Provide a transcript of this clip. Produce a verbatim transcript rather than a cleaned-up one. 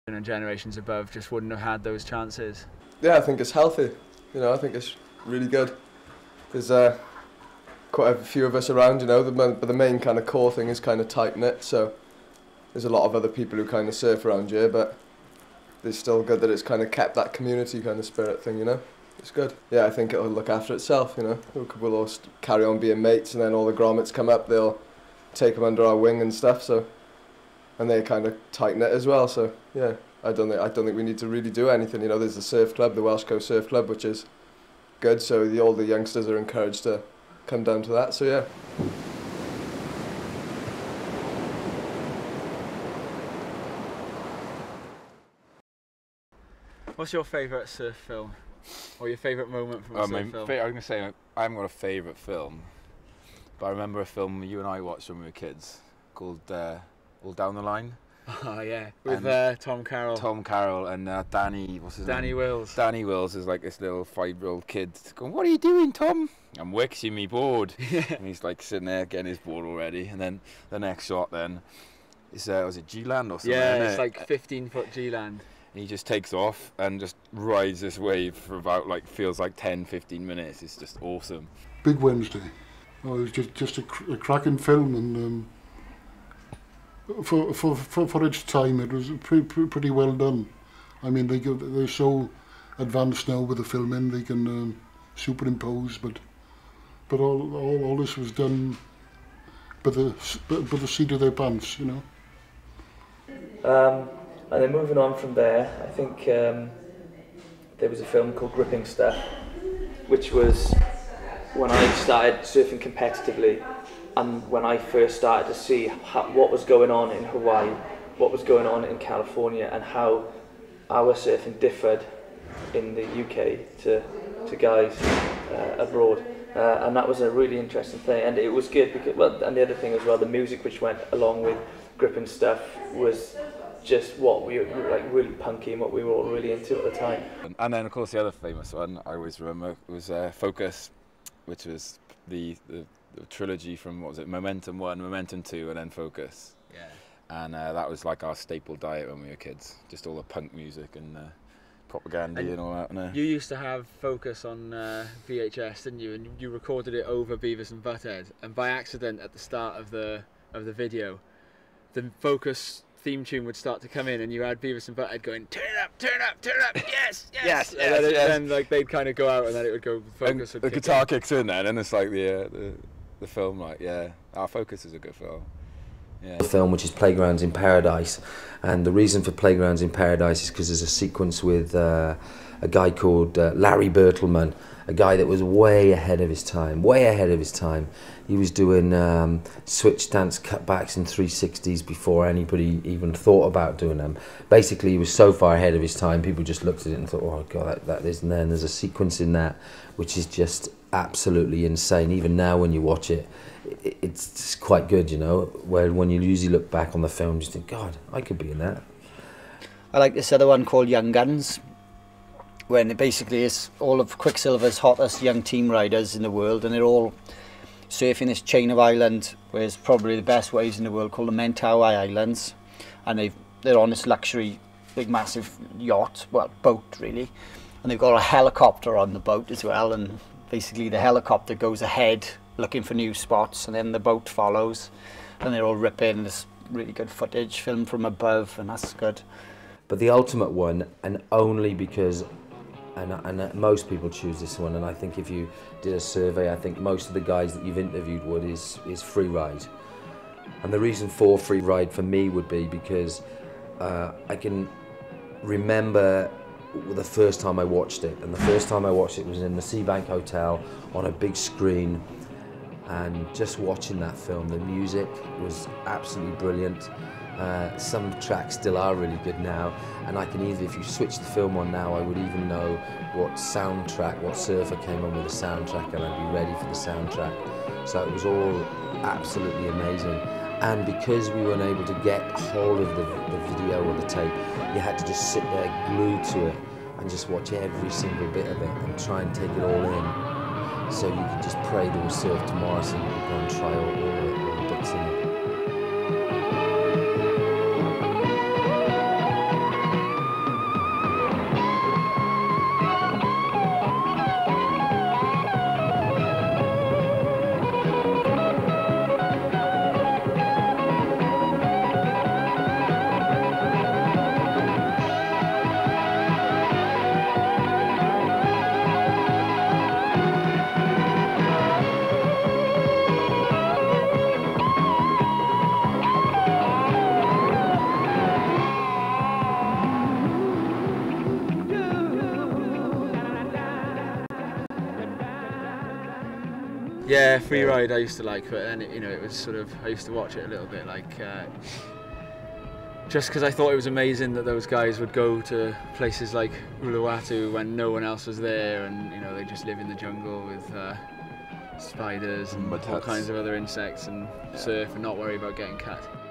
and generations above just wouldn't have had those chances. Yeah, I think it's healthy. You know, I think it's really good. There's uh, quite a few of us around, you know, the, but the main kind of core thing is kind of tight-knit, so there's a lot of other people who kind of surf around here, but it's still good that it's kind of kept that community kind of spirit thing, you know. It's good. Yeah, I think it'll look after itself, you know. We'll all carry on being mates, and then all the grommets come up, they'll take them under our wing and stuff, so, and they're kind of tight-knit as well, so yeah. I don't think I don't think we need to really do anything. You know, there's the surf club, the Welsh Coast Surf Club, which is good. So the all the youngsters are encouraged to come down to that. So yeah. What's your favourite surf film, or your favourite moment from a oh, surf my film? Fa- I was gonna say I haven't got a favourite film, but I remember a film you and I watched when we were kids called uh, All Down the Line. Oh yeah, with uh, Tom Carroll. Tom Carroll and uh, Danny, what's his Danny name? Wills. Danny Wills is like this little five-year-old kid going, "What are you doing, Tom?" "I'm waxing me board." Yeah. And he's like sitting there getting his board all ready. And then the next shot then is, uh, was it G-Land or something? Yeah, isn't it's it? like fifteen foot G-Land. He just takes off and just rides this wave for about like, feels like ten, fifteen minutes. It's just awesome. Big Wednesday. Oh, it was just, just a, cr a cracking film, and um, For, for for for its time, it was pre, pre, pretty well done. I mean, they they're so advanced now with the filming, they can um, superimpose, but but all, all all this was done by the by the seat of their pants, you know. Um, and then moving on from there, I think um, there was a film called Gripping Stuff, which was when I started surfing competitively. And when I first started to see how, what was going on in Hawaii, what was going on in California, and how our surfing differed in the U K to, to guys uh, abroad. Uh, and that was a really interesting thing. And it was good because, well, and the other thing as well, the music which went along with Gripping Stuff was just what we were like really punky and what we were all really into at the time. And then of course the other famous one I always remember was uh, Focus, which was the, the the trilogy from, what was it, Momentum one, Momentum two, and then Focus. Yeah. And uh, that was like our staple diet when we were kids. Just all the punk music and uh, propaganda and, and all that. And, uh, you used to have Focus on uh, V H S, didn't you? And you recorded it over Beavis and Butthead. And by accident, at the start of the of the video, the Focus theme tune would start to come in, and you had Beavis and Butthead going, "Turn it up, turn it up, turn it up, yes, yes." yes, and yes, then, it, yes. then like they'd kind of go out, and then it would go. Focus and would the kick guitar in. kicks in then, and it's like the uh, the the film, like yeah, our Focus is a good film. Yeah. The film, which is Playgrounds in Paradise, and the reason for Playgrounds in Paradise is because there's a sequence with uh, a guy called uh, Larry Bertelman, a guy that was way ahead of his time, way ahead of his time. He was doing um, switch stance cutbacks and three sixties before anybody even thought about doing them. Basically, he was so far ahead of his time, people just looked at it and thought, oh God, that, that isn't there. And there's a sequence in that which is just absolutely insane. Even now when you watch it, it it's just quite good, you know, where when you usually look back on the film, you think, God, I could be in that. I like this other one called Young Guns, when it basically is all of Quicksilver's hottest young team riders in the world, and they're all surfing this chain of islands where it's probably the best waves in the world, called the Mentawai Islands, and they've, they're on this luxury big massive yacht, well boat really, and they've got a helicopter on the boat as well, and basically the helicopter goes ahead looking for new spots, and then the boat follows, and they're all ripping this really good footage filmed from above, and that's good. But the ultimate one, and only because And, and most people choose this one, and I think if you did a survey, I think most of the guys that you've interviewed would, is, is Free Ride. And the reason for Free Ride for me would be because uh, I can remember the first time I watched it, and the first time I watched it was in the Seabank Hotel on a big screen, and just watching that film, the music was absolutely brilliant. Uh, some tracks still are really good now, and I can either, if you switch the film on now, I would even know what soundtrack, what surfer came on with the soundtrack, and I'd be ready for the soundtrack. So it was all absolutely amazing. And because we weren't able to get hold of the, the video or the tape, you had to just sit there glued to it and just watch every single bit of it and try and take it all in. So you could just pray there was surf tomorrow, so you could go and try all, all, the, all the bits in it. Yeah, free Yeah. ride I used to like, but then it, you know it was sort of I used to watch it a little bit like uh, just because I thought it was amazing that those guys would go to places like Uluwatu when no one else was there, and you know they just live in the jungle with uh, spiders and Mud all huts. kinds of other insects and Yeah. surf and not worry about getting cut.